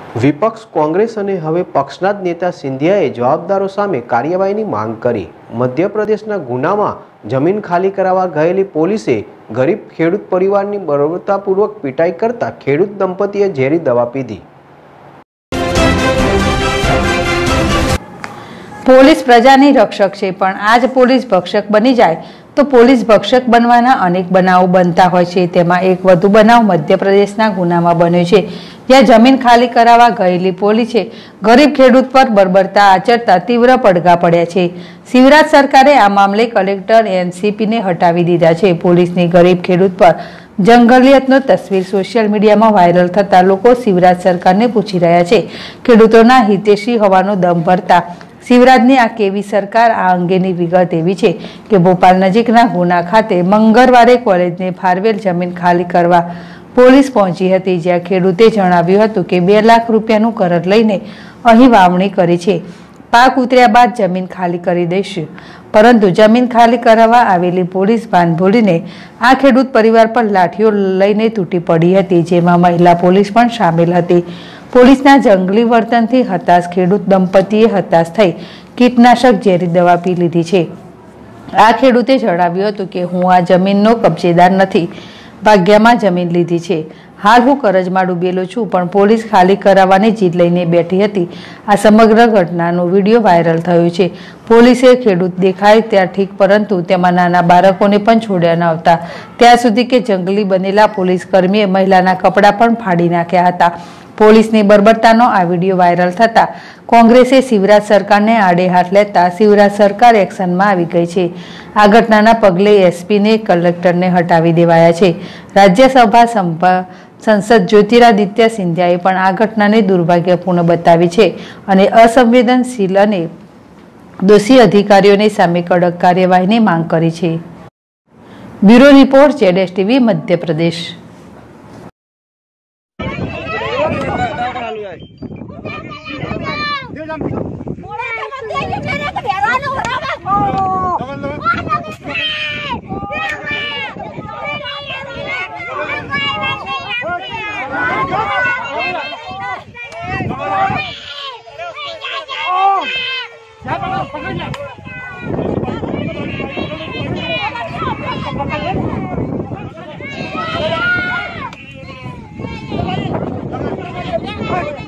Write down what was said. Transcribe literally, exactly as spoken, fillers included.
વિપક્ષ કોંગ્રેસ અને હવે પક્ષના જ નેતા સિંધિયાએ જવાબદારો સામે કાર્યવાહીની માંગ કરી। મધ્યપ્રદેશના ગુનામાં જમીન ખાલી કરાવવા ગયેલી પોલીસે ગરીબ ખેડૂત પરિવારની બર્બરતાપૂર્વક પીટાઈ કરતા ખેડૂત દંપતીએ ઝેરી દવા પીધી। પોલીસ પ્રજાની રક્ષક છે, પણ આજ પોલીસ ભક્ષક બની જાય તો પોલીસ ભક્ષક બનવાના અનેક બનાવો બનતા હોય છે। તેમાં એક વધુ બનાવ મધ્યપ્રદેશના ગુનામાં બન્યો છે, જ્યાં જમીન ખાલી કરાવવા ગયેલી પોલીસે ગરીબ ખેડૂત પર બર્બરતા આચરતા તીવ્ર પડઘા પડ્યા છે। શિવરાજ સરકારે આ મામલે કલેક્ટર એનસીપીને હટાવી દીધા છે। પોલીસની ગરીબ ખેડૂત પર જંગલિયતનો તસવીર સોશિયલ મીડિયામાં વાયરલ થતા લોકો શિવરાજ સરકારને પૂછી રહ્યા છે, ખેડૂતોના હિતેશી હોવાનો દમ ભરતા શિવરાજની આ કેવી સરકાર। આ અંગેની વિગત એવી છે કે ભોપાલ નજીકના ગુના ખાતે મંગળવારે કોલેજને ફાળવેલ જમીન ખાલી કરવા પોલીસ પહોંચી હતી, જ્યાં ખેડૂતે જણાવ્યું હતું કે બે લાખ રૂપિયાનું કરજ લઈને અહીં વાવણી કરી છે, પાક ઉતર્યા બાદ જમીન ખાલી કરી દઈશું। પરંતુ જમીન ખાલી કરાવવા આવેલી પોલીસ ભાન ભૂલીને આ ખેડૂત પરિવાર પર લાઠીઓ લઈને તૂટી પડી હતી, જેમાં મહિલા પોલીસ પણ સામેલ હતી। પોલીસના જંગલી વર્તનથી હતાશ ખેડૂત દંપતીએ હતાશ થઈ કીટનાશક ઝેરી દવા પી લીધી છે। આ ખેડૂતે જણાવ્યું હતું કે હું આ જમીનનો કબજેદાર નથી, ભાગ્યમાં જમીન લીધી છે। હાલ હું કરજમાં ડૂબેલો છું, પણ પોલીસ ખાલી કરાવવાની જીદ લઈને બેઠી હતી। આ સમગ્ર ઘટનાનો વિડીયો વાયરલ થયો છે। પોલીસે ખેડૂત દેખાય ત્યાં ઠીક, પરંતુ તેમાં નાના બાળકોને પણ છોડ્યા ન આવતા ત્યાં સુધી કે જંગલી બનેલા પોલીસ કર્મીએ મહિલાના કપડાં પણ ફાડી નાખ્યા હતા। પોલીસની બર્બરતાનો આ વિડીયો વાયરલ થતા કોંગ્રેસે શિવરાજ સરકારને આડે હાથ લેતા શિવરાજ સરકાર એક્શનમાં આવી ગઈ છે। આ ઘટનાના પગલે એસપીને કલેક્ટરને હટાવી દેવાયા છે। રાજ્યસભા સંસદ જ્યોતિરાદિત્ય સિંધિયાએ પણ આ ઘટનાને દુર્ભાગ્યપૂર્ણ બતાવી છે અને અસંવેદનશીલ અને દોષી અધિકારીઓની સામે કડક કાર્યવાહીની માંગ કરી છે। Bureau report ZSTV Madhya Pradesh. Hey!